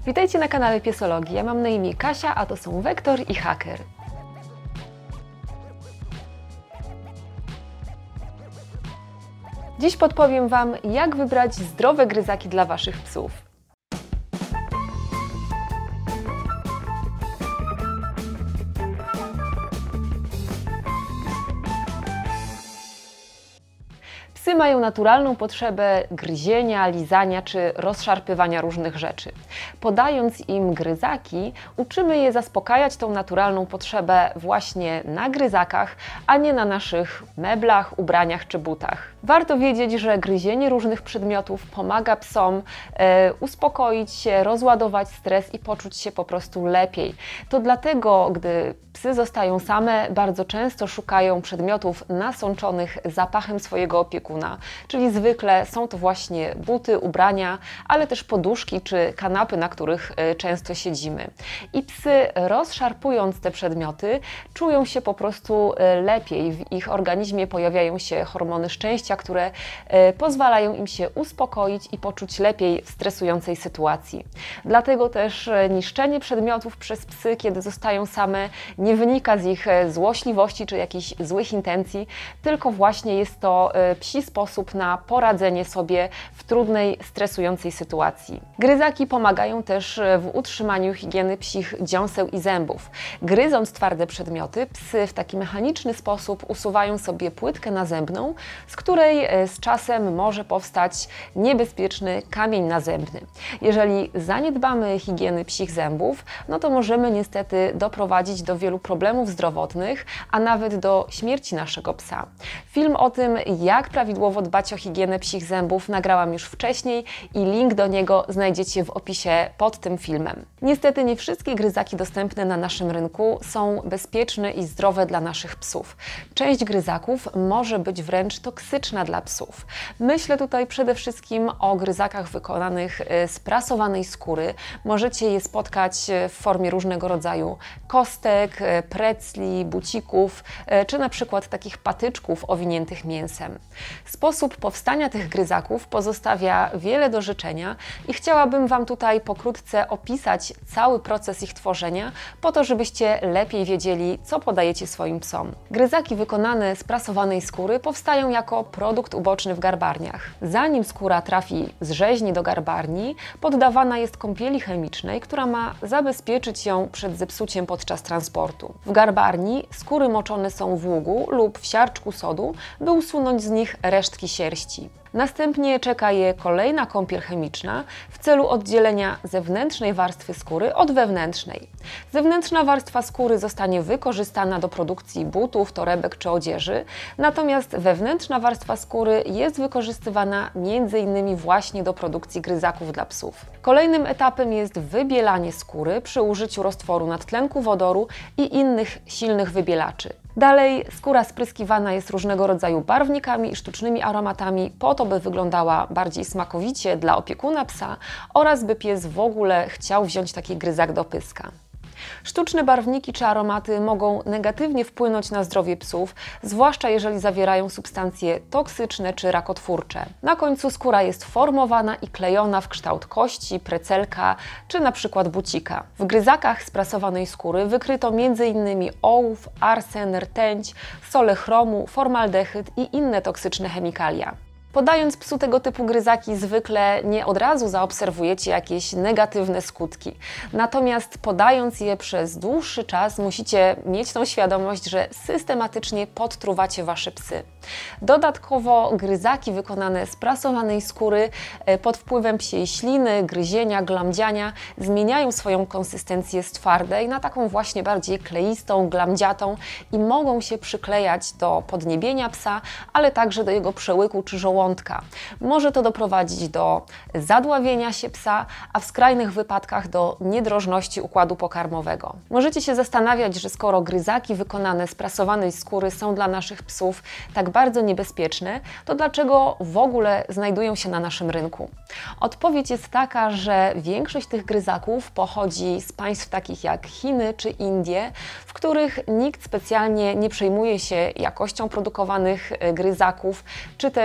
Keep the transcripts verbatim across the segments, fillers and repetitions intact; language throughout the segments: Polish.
Witajcie na kanale Piesologii. Ja mam na imię Kasia, a to są Wektor i Haker. Dziś podpowiem Wam, jak wybrać zdrowe gryzaki dla Waszych psów. Psy mają naturalną potrzebę gryzienia, lizania czy rozszarpywania różnych rzeczy. Podając im gryzaki, uczymy je zaspokajać tą naturalną potrzebę właśnie na gryzakach, a nie na naszych meblach, ubraniach czy butach. Warto wiedzieć, że gryzienie różnych przedmiotów pomaga psom e, uspokoić się, rozładować stres i poczuć się po prostu lepiej. To dlatego, gdy psy zostają same, bardzo często szukają przedmiotów nasączonych zapachem swojego opiekuna, czyli zwykle są to właśnie buty, ubrania, ale też poduszki czy kanapy, na których często siedzimy. I psy, rozszarpując te przedmioty, czują się po prostu lepiej. W ich organizmie pojawiają się hormony szczęścia, które pozwalają im się uspokoić i poczuć lepiej w stresującej sytuacji. Dlatego też niszczenie przedmiotów przez psy, kiedy zostają same, nie wynika z ich złośliwości czy jakichś złych intencji, tylko właśnie jest to psi sposób na poradzenie sobie w trudnej, stresującej sytuacji. Gryzaki pomagają też w utrzymaniu higieny psich dziąseł i zębów. Gryząc twarde przedmioty, psy w taki mechaniczny sposób usuwają sobie płytkę nazębną, z której z czasem może powstać niebezpieczny kamień nazębny. Jeżeli zaniedbamy higieny psich zębów, no to możemy niestety doprowadzić do wielu problemów zdrowotnych, a nawet do śmierci naszego psa. Film o tym, jak prawidłowo dbać o higienę psich zębów, nagrałam już wcześniej i link do niego znajdziecie w opisie pod tym filmem. Niestety nie wszystkie gryzaki dostępne na naszym rynku są bezpieczne i zdrowe dla naszych psów. Część gryzaków może być wręcz toksyczna dla psów. Myślę tutaj przede wszystkim o gryzakach wykonanych z prasowanej skóry. Możecie je spotkać w formie różnego rodzaju kostek, precli, bucików, czy na przykład takich patyczków owiniętych mięsem. Sposób powstania tych gryzaków pozostawia wiele do życzenia i chciałabym Wam tutaj pokrótce opisać cały proces ich tworzenia, po to, żebyście lepiej wiedzieli, co podajecie swoim psom. Gryzaki wykonane z prasowanej skóry powstają jako produkt uboczny w garbarniach. Zanim skóra trafi z rzeźni do garbarni, poddawana jest kąpieli chemicznej, która ma zabezpieczyć ją przed zepsuciem podczas transportu. W garbarni skóry moczone są w ługu lub w siarczku sodu, by usunąć z nich resztki sierści. Następnie czeka je kolejna kąpiel chemiczna w celu oddzielenia zewnętrznej warstwy skóry od wewnętrznej. Zewnętrzna warstwa skóry zostanie wykorzystana do produkcji butów, torebek czy odzieży, natomiast wewnętrzna warstwa skóry jest wykorzystywana między innymi właśnie do produkcji gryzaków dla psów. Kolejnym etapem jest wybielanie skóry przy użyciu roztworu nadtlenku wodoru i innych silnych wybielaczy. Dalej skóra spryskiwana jest różnego rodzaju barwnikami i sztucznymi aromatami po to, by wyglądała bardziej smakowicie dla opiekuna psa oraz by pies w ogóle chciał wziąć taki gryzak do pyska. Sztuczne barwniki czy aromaty mogą negatywnie wpłynąć na zdrowie psów, zwłaszcza jeżeli zawierają substancje toksyczne czy rakotwórcze. Na końcu skóra jest formowana i klejona w kształt kości, precelka czy na przykład bucika. W gryzakach z prasowanej skóry wykryto między innymi ołów, arsen, rtęć, sole chromu, formaldehyd i inne toksyczne chemikalia. Podając psu tego typu gryzaki, zwykle nie od razu zaobserwujecie jakieś negatywne skutki. Natomiast podając je przez dłuższy czas, musicie mieć tą świadomość, że systematycznie podtruwacie Wasze psy. Dodatkowo gryzaki wykonane z prasowanej skóry pod wpływem psiej śliny, gryzienia, glamdziania zmieniają swoją konsystencję z twardej na taką właśnie bardziej kleistą, glamdziatą i mogą się przyklejać do podniebienia psa, ale także do jego przełyku czy żołądka. Może to doprowadzić do zadławienia się psa, a w skrajnych wypadkach do niedrożności układu pokarmowego. Możecie się zastanawiać, że skoro gryzaki wykonane z prasowanej skóry są dla naszych psów tak bardzo niebezpieczne, to dlaczego w ogóle znajdują się na naszym rynku? Odpowiedź jest taka, że większość tych gryzaków pochodzi z państw takich jak Chiny czy Indie, w których nikt specjalnie nie przejmuje się jakością produkowanych gryzaków, czy też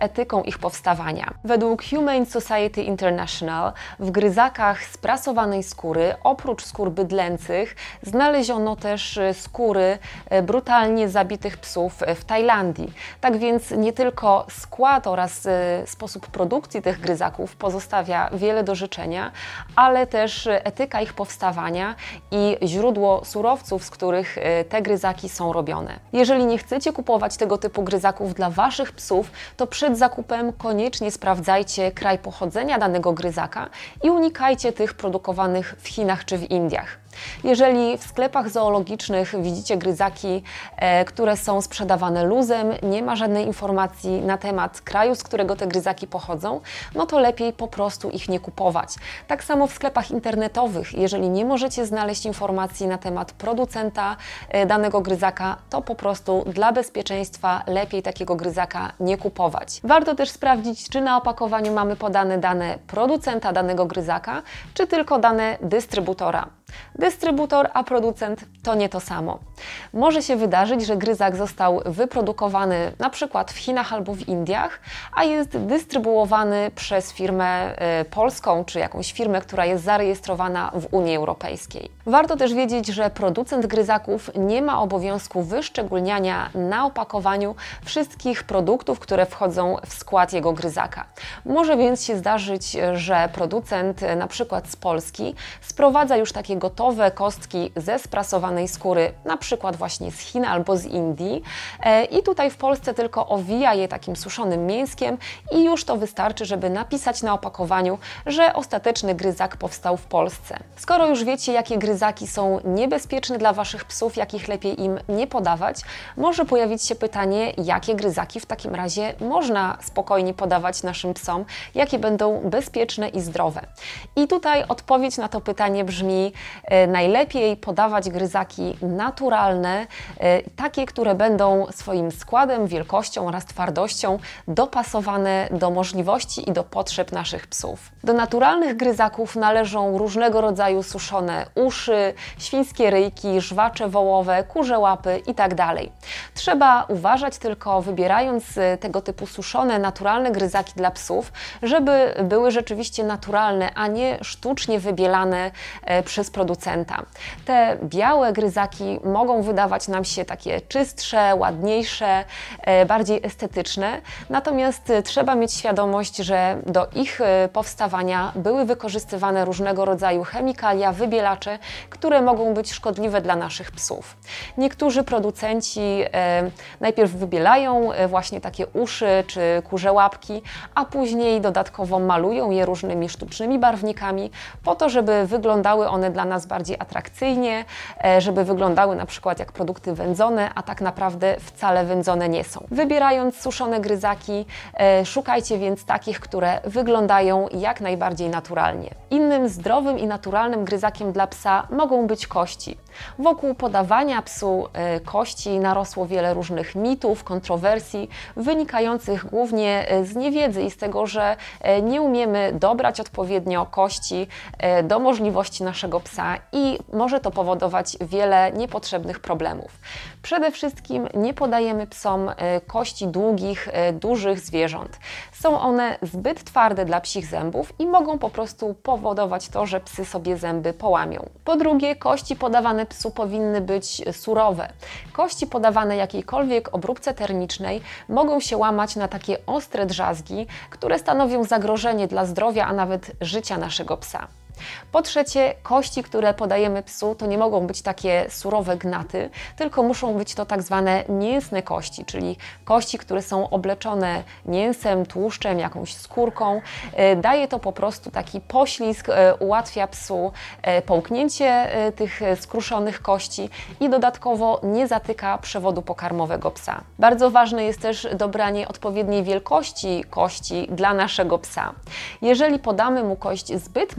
etyką ich powstawania. Według Humane Society International w gryzakach z prasowanej skóry, oprócz skór bydlęcych, znaleziono też skóry brutalnie zabitych psów w Tajlandii. Tak więc nie tylko skład oraz sposób produkcji tych gryzaków pozostawia wiele do życzenia, ale też etyka ich powstawania i źródło surowców, z których te gryzaki są robione. Jeżeli nie chcecie kupować tego typu gryzaków dla Waszych psów, to przed zakupem koniecznie sprawdzajcie kraj pochodzenia danego gryzaka i unikajcie tych produkowanych w Chinach czy w Indiach. Jeżeli w sklepach zoologicznych widzicie gryzaki, e, które są sprzedawane luzem, nie ma żadnej informacji na temat kraju, z którego te gryzaki pochodzą, no to lepiej po prostu ich nie kupować. Tak samo w sklepach internetowych, jeżeli nie możecie znaleźć informacji na temat producenta e, danego gryzaka, to po prostu dla bezpieczeństwa lepiej takiego gryzaka nie kupować. Warto też sprawdzić, czy na opakowaniu mamy podane dane producenta danego gryzaka, czy tylko dane dystrybutora. Dystrybutor, a producent to nie to samo. Może się wydarzyć, że gryzak został wyprodukowany na przykład w Chinach albo w Indiach, a jest dystrybuowany przez firmę y, polską czy jakąś firmę, która jest zarejestrowana w Unii Europejskiej. Warto też wiedzieć, że producent gryzaków nie ma obowiązku wyszczególniania na opakowaniu wszystkich produktów, które wchodzą w skład jego gryzaka. Może więc się zdarzyć, że producent na przykład z Polski sprowadza już takie gotowe kostki ze sprasowanej skóry, na przykład właśnie z Chin albo z Indii e, i tutaj w Polsce tylko owija je takim suszonym mięskiem i już to wystarczy, żeby napisać na opakowaniu, że ostateczny gryzak powstał w Polsce. Skoro już wiecie, jakie gryzaki są niebezpieczne dla Waszych psów, jakich lepiej im nie podawać, może pojawić się pytanie, jakie gryzaki w takim razie można spokojnie podawać naszym psom, jakie będą bezpieczne i zdrowe. I tutaj odpowiedź na to pytanie brzmi: e, najlepiej podawać gryzaki naturalne, e, takie, które będą swoim składem, wielkością oraz twardością dopasowane do możliwości i do potrzeb naszych psów. Do naturalnych gryzaków należą różnego rodzaju suszone uszy, świńskie ryjki, żwacze wołowe, kurze łapy itd. Trzeba uważać tylko, wybierając tego typu suszone, naturalne gryzaki dla psów, żeby były rzeczywiście naturalne, a nie sztucznie wybielane e, przez producenta. Te białe gryzaki mogą wydawać nam się takie czystsze, ładniejsze, e, bardziej estetyczne, natomiast trzeba mieć świadomość, że do ich e, powstawania były wykorzystywane różnego rodzaju chemikalia, wybielacze, które mogą być szkodliwe dla naszych psów. Niektórzy producenci e, najpierw wybielają e, właśnie takie uszy czy kurze łapki, a później dodatkowo malują je różnymi sztucznymi barwnikami po to, żeby wyglądały one dla nas bardziej atrakcyjnie, e, żeby wyglądały na przykład jak produkty wędzone, a tak naprawdę wcale wędzone nie są. Wybierając suszone gryzaki, e, szukajcie więc takich, które wyglądają jak najbardziej naturalnie. Innym zdrowym i naturalnym gryzakiem dla psa mogą być kości. Wokół podawania psu e, kości narosło wiele różnych mitów, kontrowersji, wynikających głównie z niewiedzy i z tego, że e, nie umiemy dobrać odpowiednio kości e, do możliwości naszego psa i może to powodować wiele niepotrzebnych problemów. Przede wszystkim nie podajemy psom e, kości długich, e, dużych zwierząt. Są one zbyt twarde dla psich zębów i mogą po prostu powodować to, że psy sobie zęby połamią. Po drugie, kości podawane psu powinny być surowe. Kości podawane jakiejkolwiek obróbce termicznej mogą się łamać na takie ostre drzazgi, które stanowią zagrożenie dla zdrowia, a nawet życia naszego psa. Po trzecie, kości, które podajemy psu, to nie mogą być takie surowe gnaty, tylko muszą być to tak zwane mięsne kości, czyli kości, które są obleczone mięsem, tłuszczem, jakąś skórką. Daje to po prostu taki poślizg, ułatwia psu połknięcie tych skruszonych kości i dodatkowo nie zatyka przewodu pokarmowego psa. Bardzo ważne jest też dobranie odpowiedniej wielkości kości dla naszego psa. Jeżeli podamy mu kość zbyt małą,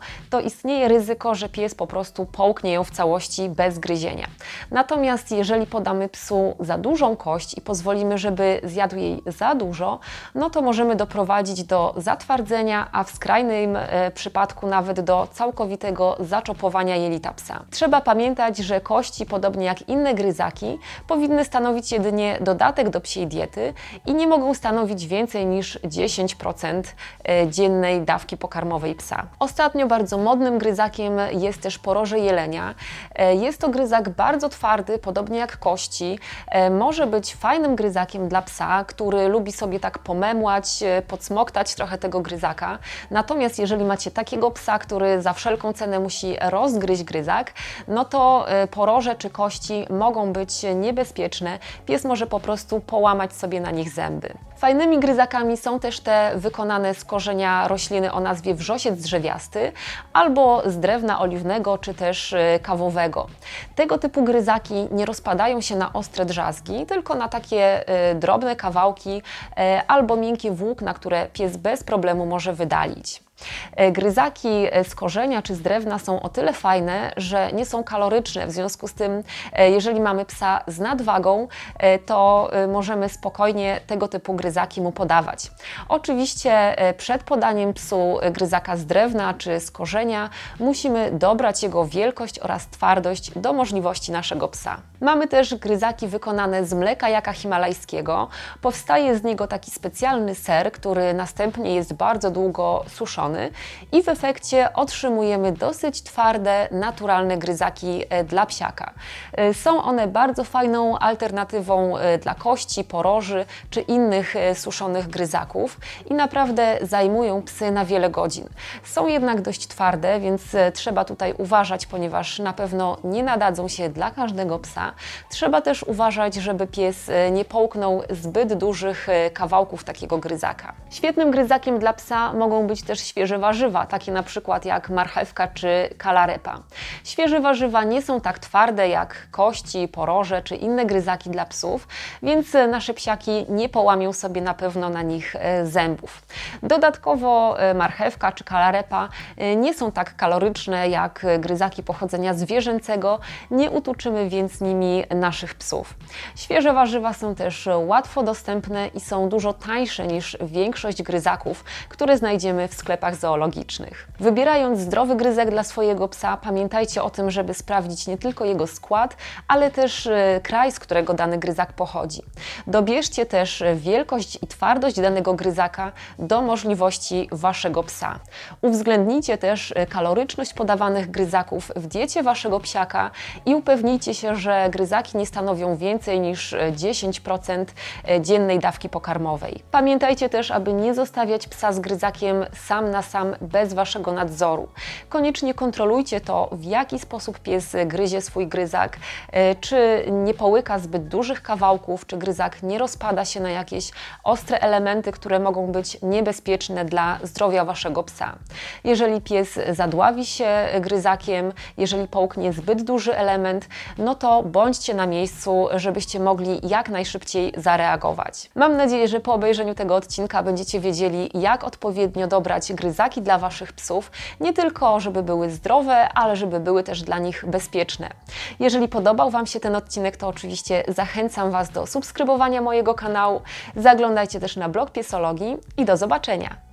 to istnieje ryzyko, że pies po prostu połknie ją w całości bez gryzienia. Natomiast jeżeli podamy psu za dużą kość i pozwolimy, żeby zjadł jej za dużo, no to możemy doprowadzić do zatwardzenia, a w skrajnym e, przypadku nawet do całkowitego zaczopowania jelita psa. Trzeba pamiętać, że kości, podobnie jak inne gryzaki, powinny stanowić jedynie dodatek do psiej diety i nie mogą stanowić więcej niż dziesięć procent dziennej dawki pokarmowej psa. Ostatnio bardzo modnym gryzakiem jest też poroże jelenia. Jest to gryzak bardzo twardy, podobnie jak kości. Może być fajnym gryzakiem dla psa, który lubi sobie tak pomemłać, podsmoktać trochę tego gryzaka. Natomiast jeżeli macie takiego psa, który za wszelką cenę musi rozgryźć gryzak, no to poroże czy kości mogą być niebezpieczne. Pies może po prostu połamać sobie na nich zęby. Fajnymi gryzakami są też te wykonane z korzenia rośliny o nazwie wrzosiec drzewiasty albo z drewna oliwnego czy też kawowego. Tego typu gryzaki nie rozpadają się na ostre drzazgi, tylko na takie drobne kawałki albo miękkie włókna, które pies bez problemu może wydalić. Gryzaki z korzenia czy z drewna są o tyle fajne, że nie są kaloryczne, w związku z tym jeżeli mamy psa z nadwagą, to możemy spokojnie tego typu gryzaki mu podawać. Oczywiście przed podaniem psu gryzaka z drewna czy z korzenia musimy dobrać jego wielkość oraz twardość do możliwości naszego psa. Mamy też gryzaki wykonane z mleka jaka himalajskiego. Powstaje z niego taki specjalny ser, który następnie jest bardzo długo suszony i w efekcie otrzymujemy dosyć twarde, naturalne gryzaki dla psiaka. Są one bardzo fajną alternatywą dla kości, poroży czy innych suszonych gryzaków i naprawdę zajmują psy na wiele godzin. Są jednak dość twarde, więc trzeba tutaj uważać, ponieważ na pewno nie nadadzą się dla każdego psa. Trzeba też uważać, żeby pies nie połknął zbyt dużych kawałków takiego gryzaka. Świetnym gryzakiem dla psa mogą być też świeże warzywa, takie na przykład jak marchewka czy kalarepa. Świeże warzywa nie są tak twarde jak kości, poroże czy inne gryzaki dla psów, więc nasze psiaki nie połamią sobie na pewno na nich zębów. Dodatkowo marchewka czy kalarepa nie są tak kaloryczne jak gryzaki pochodzenia zwierzęcego, nie utuczymy więc nimi naszych psów. Świeże warzywa są też łatwo dostępne i są dużo tańsze niż większość gryzaków, które znajdziemy w sklepach zoologicznych. Wybierając zdrowy gryzek dla swojego psa, pamiętajcie o tym, żeby sprawdzić nie tylko jego skład, ale też kraj, z którego dany gryzak pochodzi. Dobierzcie też wielkość i twardość danego gryzaka do możliwości waszego psa. Uwzględnijcie też kaloryczność podawanych gryzaków w diecie waszego psiaka i upewnijcie się, że gryzaki nie stanowią więcej niż dziesięć procent dziennej dawki pokarmowej. Pamiętajcie też, aby nie zostawiać psa z gryzakiem sam na sam bez waszego nadzoru. Koniecznie kontrolujcie to, w jaki sposób pies gryzie swój gryzak, czy nie połyka zbyt dużych kawałków, czy gryzak nie rozpada się na jakieś ostre elementy, które mogą być niebezpieczne dla zdrowia waszego psa. Jeżeli pies zadławi się gryzakiem, jeżeli połknie zbyt duży element, no to bądźcie na miejscu, żebyście mogli jak najszybciej zareagować. Mam nadzieję, że po obejrzeniu tego odcinka będziecie wiedzieli, jak odpowiednio dobrać gryzaki dla waszych psów, nie tylko żeby były zdrowe, ale żeby były też dla nich bezpieczne. Jeżeli podobał wam się ten odcinek, to oczywiście zachęcam was do subskrybowania mojego kanału. Zaglądajcie też na blog Piesologii i do zobaczenia!